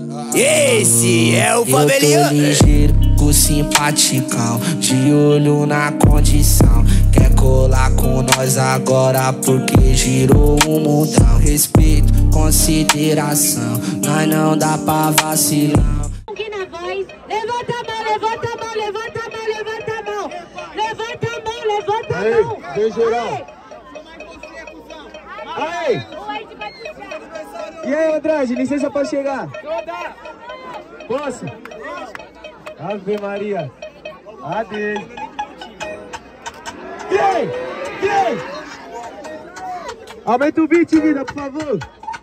Esse é o Favelinha. Eu tô ligeiro, com simpaticão, de olho na condição. Quer colar com nós agora porque girou um montão. Respeito, consideração, nós não dá pra vacilar. Aqui na voz, levanta a mão, levanta a mão, levanta a mão, levanta a mão. Levanta a mão, levanta a mão. Aí, vem geral. Aí. E aí, Andrade, licença pra chegar. Posso? Ave Maria. Adeus. E aí? E aí? Aumenta o beat, vida, por favor.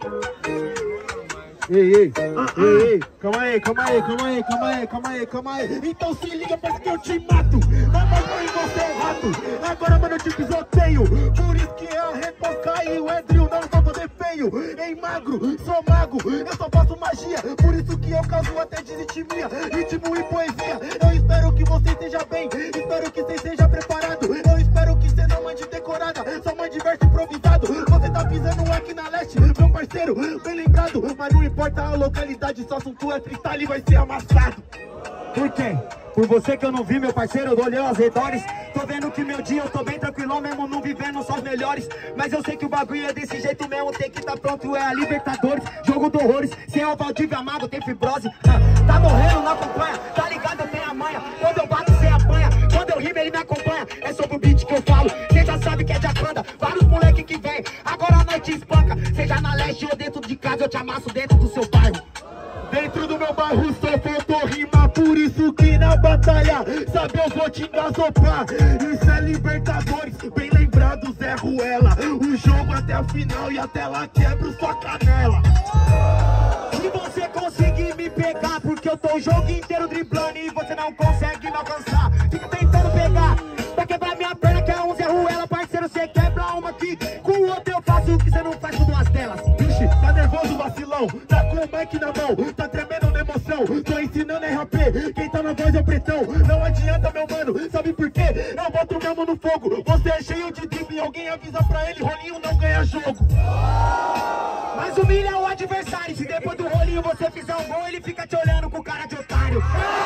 Ei, calma aí, calma aí, calma aí, calma aí, calma aí, calma aí. Então se liga, parece que eu te mato. Não mais mãe, você é rato. Agora, mano, eu te pisoteio. Por isso que a resposta e o Edril não vão poder feio. Ei, magro, sou mago, eu só faço magia. Por isso que eu causo até desistimia, ritmo e poesia. Eu espero que você esteja bem, espero que você esteja preparado. Eu espero que você não mande decorada, só mande verso improvisado. Você tá pisando aqui na leste, meu parceiro, bem lembrado. Mas não importa a localidade, só assunto é freestyle e vai ser amassado. Por quê? Por você que eu não vi, meu parceiro, eu olhei aos redores. Tô vendo que meu dia eu tô bem tranquilão mesmo, não vivendo só os melhores. Mas eu sei que o bagulho é desse jeito mesmo, tem que tá pronto, é a Libertadores. Jogo do horrores, sem o Valdívia Amado, tem fibrose. Tá morrendo, não acompanha, tá ligado, eu tenho a manha. Quando eu bato, cê apanha, quando eu rimo, ele me acompanha. É sobre o beat que eu falo, cê já sabe que é de Acanda. Vários moleque que vem, agora a noite espanca. Seja na leste ou dentro de casa, eu te amasso dentro do seu bairro. Dentro do meu bairro só faltou rima, por isso que na batalha, sabe, eu vou te engasopar. Isso é Libertadores, bem lembrado, Zé Ruela. O jogo até a final e até lá quebro sua canela. Se você conseguir me pegar, porque eu tô o jogo inteiro driblando e você não consegue me alcançar. Fica tentando pegar, pra quebrar minha perna que é um Zé Ruela. Parceiro, você quebra uma aqui, com o outro eu faço o que você não faz com duas telas. Vixe, tá nervoso, vacilão, tá com o mic na mão, tá tremendo na emoção, tô ensinando RAP, quem tá na voz é o pretão. Não adianta, meu mano, sabe por quê? Eu boto mesmo no fogo, você é cheio de drible, alguém avisa pra ele, rolinho não ganha jogo. Mas humilha o adversário, se depois do rolinho você fizer um gol, ele fica te olhando com cara de otário.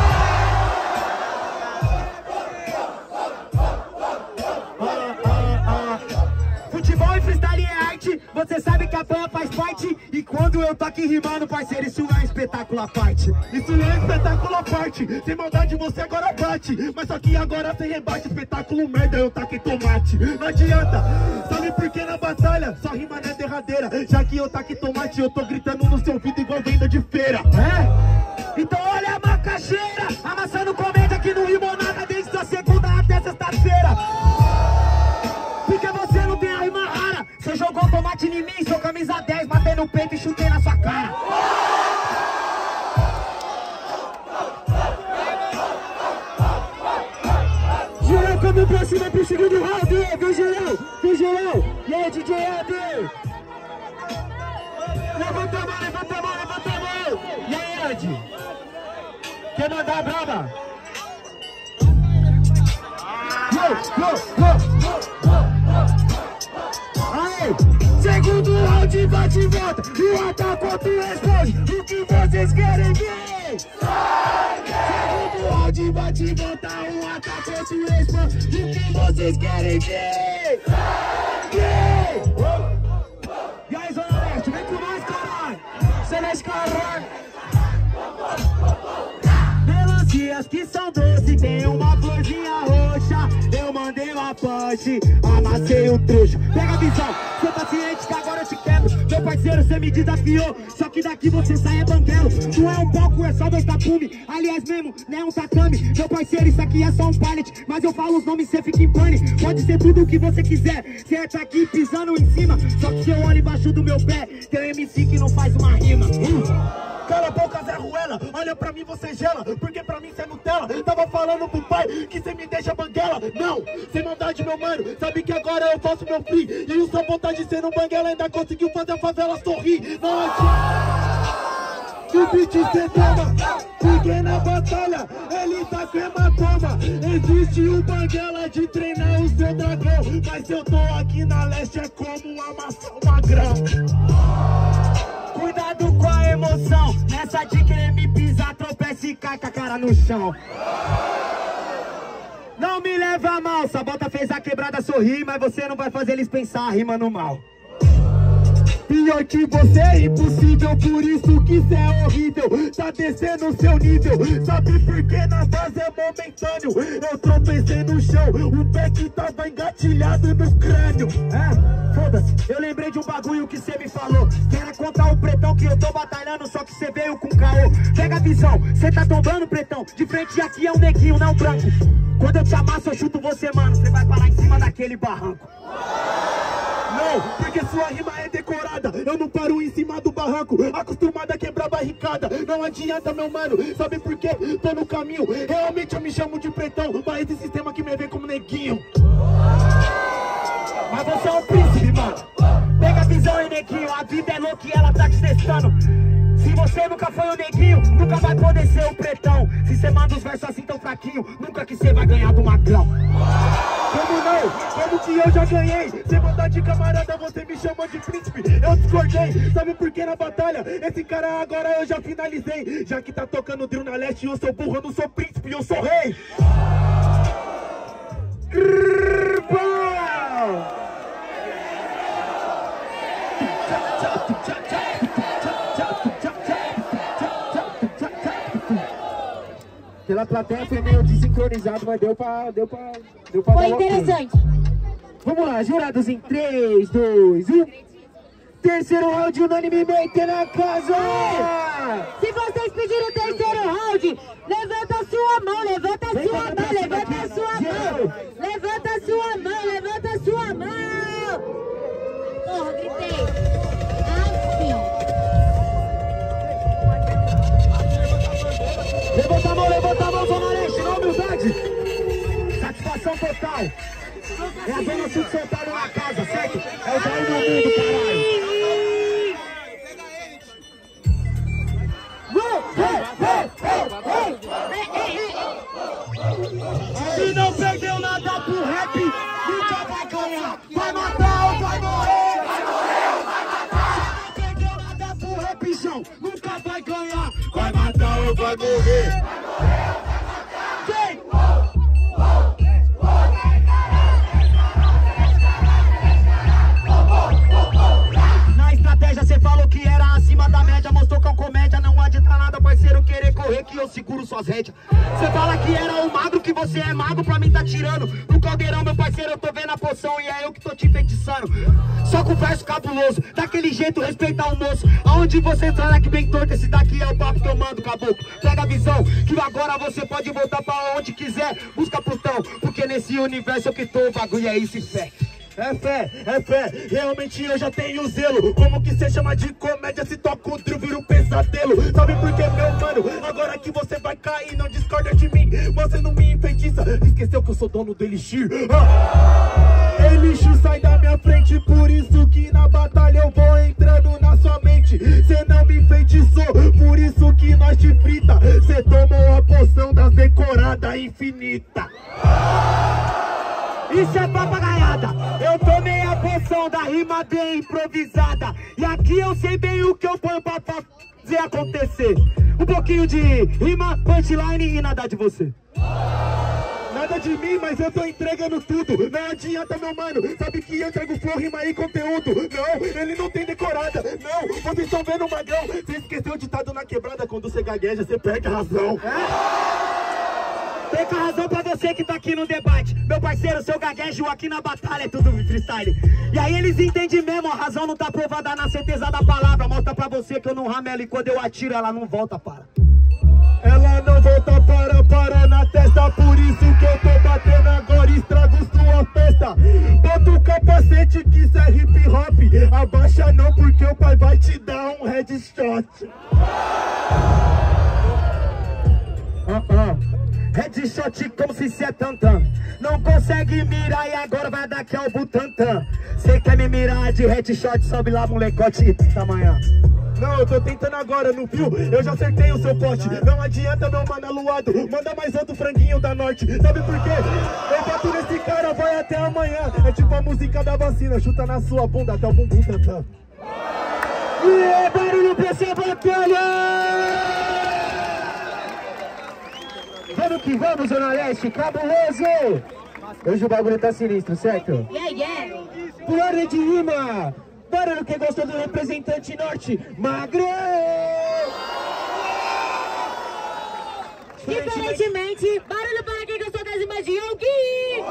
Futebol e freestyle é arte, você sabe que a banha faz parte. E quando eu tô aqui rimando, parceiro, isso é um espetáculo à parte. Isso é um espetáculo à parte, sem maldade você agora bate. Mas só que agora sem rebate, espetáculo merda, eu taquei tomate. Não adianta, sabe por que na batalha só rima não é derradeira. Já que eu taquei tomate, eu tô gritando no seu ouvido igual venda de feira. É? Então olha a macaxeira, amassando comédia que não rimou nada desde a segunda até sexta-feira. Porque você não tem a rima rara, você jogou tomate em mim, sou camisa 10, matei no peito e chutei na sua cara. Geral, como pra cima pro segundo round, vem geral, vem geral. E aí, DJ Ed? Levanta a mão, levanta a mão, levanta a mão. E aí, Ed? Quer mandar a braba? Aí, segundo round, bate e volta. E o atacante responde o que vocês querem ver. Segundo round, bate e volta. O atacante responde o que vocês querem ver. E aí, Zona Leste, vem com nós, caralho. Celeste, caralho. Melancias que são doces, tem uma florzinha roxa. Eu mandei uma punch, amassei o trouxa. Pega a visão, cê tá ciente que agora eu te quebro. Meu parceiro, cê me desafiou, só que daqui você sai é banguelo. Não é um palco, é só dois tapume. Aliás mesmo, não é um tatame. Meu parceiro, isso aqui é só um pallet. Mas eu falo os nomes, cê fica em pane. Pode ser tudo o que você quiser, cê tá aqui pisando em cima. Só que cê olha embaixo do meu pé, tem um MC que não faz uma rima. Cala a boca, Zé Ruela, olha pra mim, você gela. Porque pra mim cê é Nutella. Tava falando pro pai que cê me deixa banguela. Não, sem maldade, meu mano, sabe que agora eu faço meu free. E aí sua vontade de ser um banguela ainda conseguiu fazer a favela sorrir. Não adianta que o beat cê toma, porque na batalha ele tá com hematoma. Existe o banguela de treinar o seu dragão, mas eu tô aqui na leste é como amassar uma grama. Cuidado com a emoção, nessa gosta de querer me pisar, tropeça e cai com a cara no chão. Não me leva a mal, Sabota fez a quebrada sorrir, mas você não vai fazer eles pensar rimando mal. Pior que você é impossível, por isso que cê é horrível. Tá descendo o seu nível, sabe por que na base é momentâneo. Eu tropecei no chão, o pé que tava engatilhado no crânio. É, foda-se, eu lembrei de um bagulho que cê me falou, que era contra o pretão que eu tô batalhando, só que cê veio com caô. Pega a visão, cê tá tombando, pretão, de frente aqui é um neguinho, não branco. Quando eu te amasso eu chuto você, mano, cê vai parar em cima daquele barranco. Não, porque sua rima é decorada, eu não paro em cima do barranco, acostumado a quebrar barricada. Não adianta, meu mano, sabe por quê? Tô no caminho, realmente eu me chamo de pretão, mas esse sistema que me vê como neguinho. Mas você é um príncipe, mano. Pega a visão, hein, neguinho, a vida é louca e ela tá te testando. Se você nunca foi o neguinho, nunca vai poder ser o pretão. Se cê manda os versos assim tão fraquinho, nunca que cê vai ganhar do magrão. Como não? Como que eu já ganhei? Sem mandar de camarada, você me chamou de príncipe. Eu discordei, sabe por que na batalha? Esse cara agora eu já finalizei. Já que tá tocando drill na leste, eu sou burro, eu não sou príncipe, eu sou rei. Pela plateia foi meio desincronizado, mas deu pra Foi interessante. Vamos lá, jurados em 3, 2, 1. Terceiro round unanimemente na casa. Se vocês pediram o terceiro round, levanta a sua mão, levanta a sua mão, levanta a sua mão. Levanta a sua mão, levanta a sua mão. Porra, gritei. Assim. Levanta a mão, Zona Leste, na humildade. Satisfação total. É a Zona Sul de São Paulo na casa, certo? É o Jair do mundo, caralho. Se não perdeu nada pro rap, nunca vai ganhar. Vai matar ou vai morrer? Vai morrer ou vai matar? Se não perdeu nada pro rap, João, nunca vai ganhar. Vai matar ou vai morrer? Vai morrer ou vai matar? Quem? Na estratégia cê falou que era acima da média, mostrou que é um comédia. Não adianta nada, parceiro, querer correr que eu seguro suas rédeas. Cê fala que era o magro, que você é mago, pra mim tá tirando. No caldeirão, meu parceiro, eu tô vendo a poção e é eu que tô te enfeitiçando. Só com verso cabuloso, daquele jeito, respeita o moço. Aonde você entrar aqui bem torto, esse daqui é o papo que eu mando, caboclo. Pega a visão, que agora você pode voltar pra onde quiser. Busca Plutão, porque nesse universo eu que tô, o bagulho é isso e fé. É fé, realmente eu já tenho zelo. Como que cê chama de comédia se toca o drill, vira um pesadelo. Sabe por que, meu mano? Agora que você vai cair, não discorda de mim. Você não me enfeitiça, esqueceu que eu sou dono do Elixir. Elixir sai da minha frente, por isso que na batalha eu vou entrando na sua mente. Cê não me enfeitiçou, por isso que nós te frita. Cê tomou a poção das decoradas infinita. Isso é papagaiada, eu tomei a poção da rima bem improvisada. E aqui eu sei bem o que eu ponho pra fazer acontecer. Um pouquinho de rima, punchline e nada de você. Nada de mim, mas eu tô entregando tudo. Não adianta, meu mano, sabe que eu entrego flow, rima e conteúdo. Não, ele não tem decorada. Não, vocês estão vendo o magrão. Você esqueceu o ditado na quebrada, quando você gagueja, você perde a razão. Perca a razão pra você que tá aqui no debate. Meu parceiro, seu gaguejo aqui na batalha é tudo freestyle. E aí eles entendem mesmo, a razão não tá provada na certeza da palavra. Mostra pra você que eu não ramelo e quando eu atiro ela não volta para. Ela não volta para na testa. Por isso que eu tô batendo agora e estrago sua festa. Bota o capacete que isso é hip hop. Abaixa não porque o pai vai te dar um headshot. Headshot como se cê é tantã. Não consegue mirar e agora vai dar aqui ao Butantã. Cê quer me mirar de headshot, sobe lá molecote da manhã. Não, eu tô tentando agora, não viu? Eu já acertei o seu pote. Não adianta, meu mano aluado. Manda mais outro franguinho da norte. Sabe por quê? Eu bato nesse cara, vai até amanhã. É tipo a música da vacina, chuta na sua bunda até o bumbum tantã. E é barulho pra essa batalha! que vamos, Zona Leste, cabuloso! Hoje o bagulho tá sinistro, certo? Yeah. Por ordem de rima, barulho que gostou do representante norte, Magrão! Diferentemente, barulho para quem gostou das imagens de Yongui!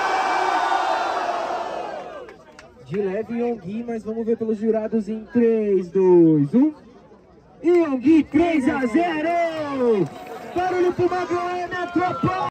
De leve Yongui, mas vamos ver pelos jurados em 3, 2, 1. Yongui 3-0! Barulho pro Magrão, é minha tropa!